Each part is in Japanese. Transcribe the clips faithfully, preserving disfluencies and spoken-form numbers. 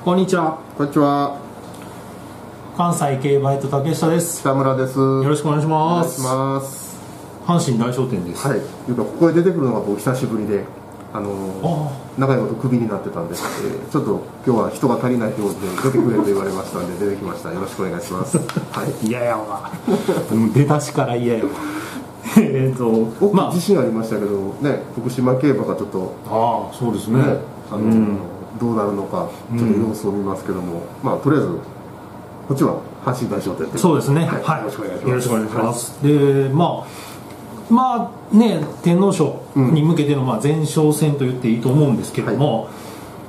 こんにちは。 こんにちは。 関西競馬イト竹下です。 北村です。 よろしくお願いします。 お願いします。 阪神大商店です。 はい。いうかここへ出てくるのが僕久しぶりで、あのー、長いことクビになってたんで、えー、ちょっと今日は人が足りないということで出てくれと言われましたんで出てきました。よろしくお願いします。はい。 嫌やわ。出だしから嫌やわ。えっと、 まあ自信ありましたけどね、福島競馬がちょっと、 ああ、そうですね。 ね、あのー、うん、どうなるのかちょっと様子を見ますけども、うん、まあとりあえずこっちは阪神大商店で。 そうですね。 はい。はい、よろしくお願いします。 よろしくお願いします。はい、で、まあ。まあね、天皇賞に向けてのまあ前哨戦と言っていいと思うんですけども、はい、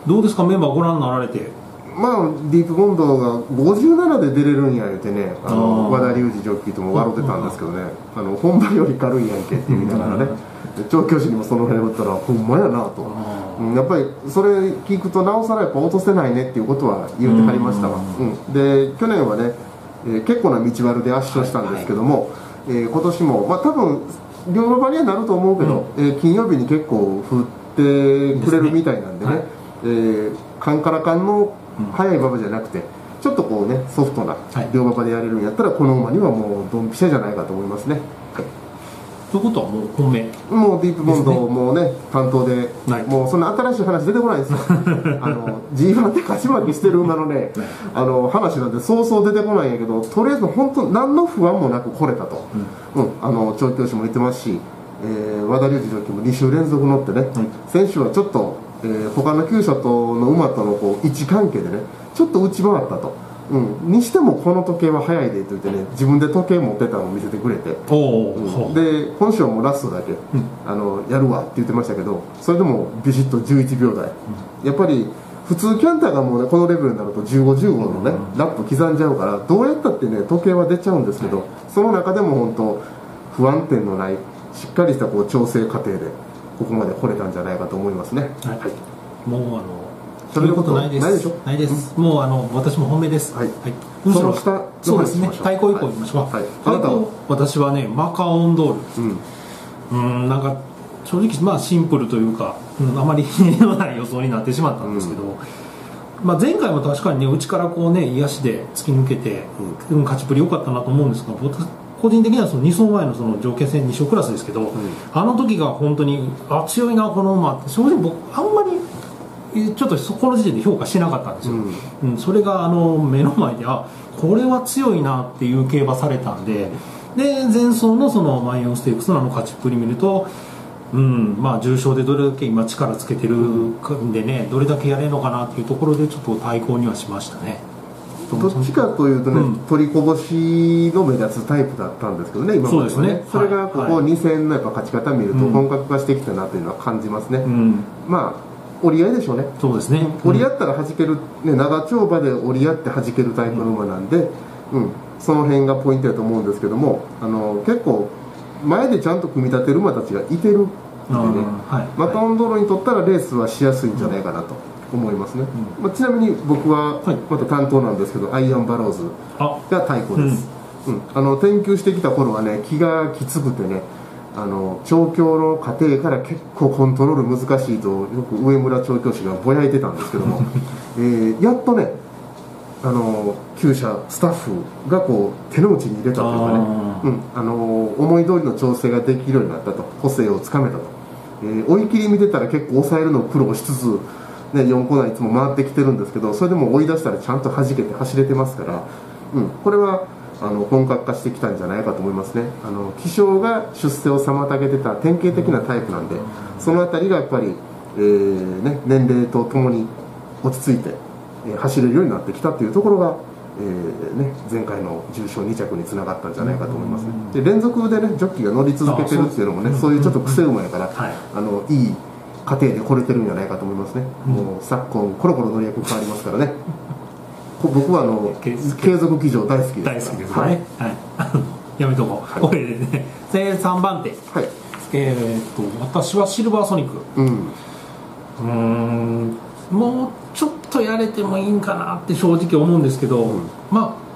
どうですか、メンバーご覧になられて。 まあ、ディープボンドがごじゅうななで出れるんや言うてね、あの和田龍二ジョッキーとも笑ってたんですけどね、あの本番より軽いやんけって言いながらね、調教師にもその辺打ったらほんまやなと、うん、やっぱりそれ聞くとなおさらやっぱ落とせないねっていうことは言ってはりましたわ、うん、で去年はね、えー、結構な道悪で圧勝したんですけども、はいはい、えー、今年もまあ多分両馬場にはなると思うけど、うん、えー、金曜日に結構振ってくれるみたいなんでね、はい、えー、カンカラカンの速い馬場じゃなくてちょっとこうねソフトな両馬場でやれるんやったらこの馬にはもうドンピシャじゃないかと思いますね。はい、 ということはもう本命もうディープボンドもね担当で、もうそんな新しい話出てこないんですよ。あの ジーワン で勝ち負けしてる馬のねあの話なんてそうそう出てこないんやけど、とりあえず本当何の不安もなく来れたと、うん、うん、あの調教師も言ってますし、えー、和田龍二ジョッキーもに週連続乗ってね、うん、選手はちょっと、えー、他のきゅうしゃとの馬とのこう位置関係でねちょっと内回ったと、うん、にしてもこの時計は早いでと言ってね自分で時計持ってたのを見せてくれて、うん、で今週はもうラストだけ、うん、あのやるわって言ってましたけど、それでもビシッとじゅういちびょうだい、うん、やっぱり普通キャンターがもうねこのレベルになるとじゅうご、じゅうごのね、うん、ラップ刻んじゃうからどうやったってね時計は出ちゃうんですけど、はい、その中でも本当不安定のないしっかりしたこう調整過程でここまで来れたんじゃないかと思いますね。はい、はい、もうあのそういうことないです。 ないでしょ。 ないです。うん、もうあの私も本命です。はい。はい、 むしろ下そうですね。対抗以降いきましょう。はい。対抗私はねマカオンドール。うん。うん、なんか正直まあシンプルというか、うん、あまりひねのない予想になってしまったんですけど、うん、まあ前回も確かにね内からこうね癒しで突き抜けて、うん、勝ちっぷり良かったなと思うんですが、私個人的にはそのに走前のその条件戦に勝クラスですけど、うん、あの時が本当にあ強いなこの馬って正直僕あんまりちょっとそこの時点で評価しなかったんですよ、うんうん、それがあの目の前であこれは強いなっていう競馬されたんで、で前走のそのマイオンステークスのあの勝ちっぷり見ると、うん、まあ重賞でどれだけ今力つけてるんでね、どれだけやれるのかなっていうところでちょっと対抗にはしましたね。 どっちかというとね、うん、取りこぼしの目立つタイプだったんですけどね、今まではね。そうですね。それがここに戦のやっぱ勝ち方見ると本格化してきたなというのは感じますね。うん、まあ折り合いでしょうね。そうですね。折り合ったら弾ける、ね、長丁場で折り合って弾けるタイプの馬なんで、うん、その辺がポイントだと思うんですけども、あの結構前でちゃんと組み立てる馬たちがいてるんでね、はい、マカオンドロにとったらレースはしやすいんじゃないかなと思いますね。うん、まあ、ちなみに僕はまた担当なんですけど、アイアンバローズが対抗です。うんうん、あの転厩してきた頃はね気がきつくてね。あの調教の過程から結構コントロール難しいとよく上村調教師がぼやいてたんですけども、えー、やっとねあの厩舎スタッフがこう手の内に入れたというかね、うん、あの思い通りの調整ができるようになったと、個性をつかめたと、えー、追い切り見てたら結構抑えるのを苦労しつつ、ね、よんコーナーいつも回ってきてるんですけど、それでも追い出したらちゃんと弾けて走れてますから、うん、これはあの本格化してきたんじゃないかと思いますね。あの気性が出世を妨げてた典型的なタイプなんで、そのあたりがやっぱり、えーね、年齢とともに落ち着いて、えー、走れるようになってきたというところが、えーね、前回の重賞に着につながったんじゃないかと思いますね。で連続でねジョッキーが乗り続けてるっていうのもね、そういうちょっと癖馬やから、はい、あのいい過程で来れてるんじゃないかと思いますね。うん、もう昨今コロコロ乗り役変わりますからね。僕はあの継続騎乗大好きです。 大好きですね。はい。はい、やめとこう。これでね。でさんばん手。はい。えっと私はシルバーソニック。うん。うーん。もうちょっとやれてもいいんかなって正直思うんですけど、うん、まあ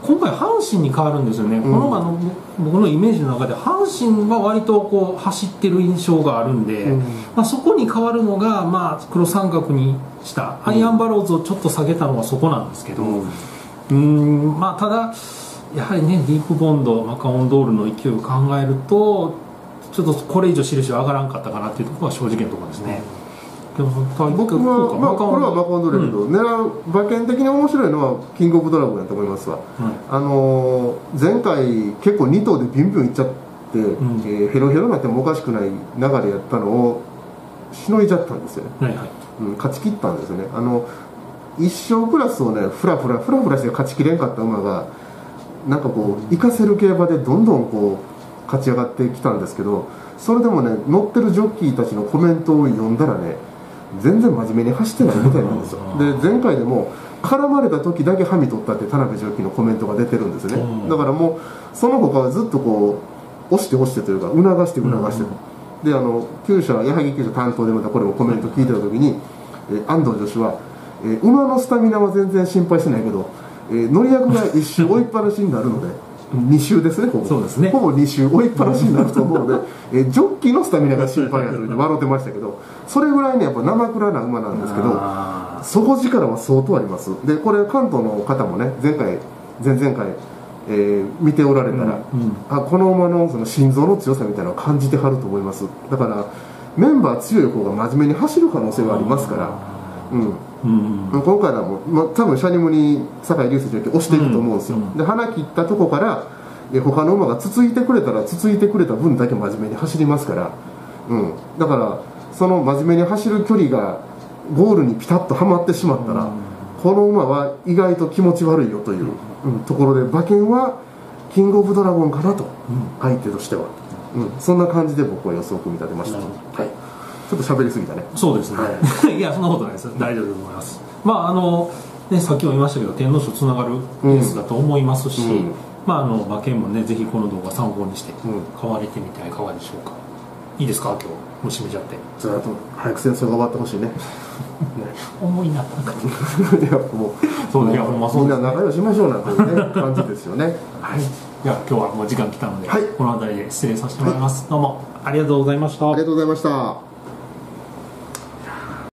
今回阪神に変わるんですよね、うん、この馬の僕のイメージの中で阪神は割とこう走ってる印象があるんで、うん、まあ、そこに変わるのが、まあ、黒三角にしたアイアンバローズをちょっと下げたのはそこなんですけど、うん、うんまあ、ただやはりねディープボンドマカオンドールの勢いを考えるとちょっとこれ以上印は上がらんかったかなっていうところが正直なところですね。でも僕は、まあ、これはマカオンドールだけど、うん、狙う馬券的に面白いのはキングオブドラゴンだと思いますわ、うん、あのー、前回結構に頭でビュンビュンいっちゃって、うん、えー、ヘロヘロになってもおかしくない流れやったのをしのいじゃったんですよね、はいはい、うん、勝ち切ったんですよね。あの一生クラスをねフラフラフラフラして勝ちきれんかった馬がなんかこう活かせる競馬でどんどんこう勝ち上がってきたんですけど、それでもね乗ってるジョッキーたちのコメントを読んだらね全然真面目に走ってないみたいなんですよ。で前回でも絡まれた時だけハミ取ったって田辺ジョッキーのコメントが出てるんですよね。だからもうその他はずっとこう押して押してというか促して促して、うん、であの厩舎矢作厩舎担当でまたこれもコメント聞いてた時に、えー、安藤女子は、えー、馬のスタミナは全然心配してないけど、えー、乗り役が一周追いっぱなしになるのでに周ですね、ほぼ。そうですね。ほぼに周追いっぱなしになると思うので、えー、ジョッキーのスタミナが心配やと言って笑ってましたけど、それぐらいねやっぱ生倉な馬なんですけど、底力は相当あります。でこれ関東の方もね前回前々回、えー、見ておられたら、うんうん、あこの馬のその心臓の強さみたいなのを感じてはると思います。だからメンバー強い方が真面目に走る可能性がありますから、うん。うんうん、今回はもう、まあ、多分シャニムに酒井隆選手押していくと思うんですよ、うんうん、で花切ったとこからえ他の馬がつついてくれたらつついてくれた分だけ真面目に走りますから、うん、だからその真面目に走る距離がゴールにピタッとはまってしまったら、うん、この馬は意外と気持ち悪いよという、うん、ところで馬券はキングオブドラゴンかなと、うん、相手としては、うん、そんな感じで僕は予想を組み立てました、はい、ちょっと喋りすぎたね。 そうですね、はい、いやそんなことないです、大丈夫だと思います。まああのね、さっきも言いましたけど天皇賞つながるレースだと思いますし、うん、まああの馬券もねぜひこの動画参考にして買われてみてはいかがでしょうか。いいですか今日もう締めちゃって。 ずっと早く戦争が終わってほしいね。ね重いななんかいやもうそうね、みんな仲良しましょうなという、ね、感じですよね。 はい。いや今日はもう時間来たので、はい、この辺りで失礼させてもらいます、はい、どうもありがとうございました。 ありがとうございました。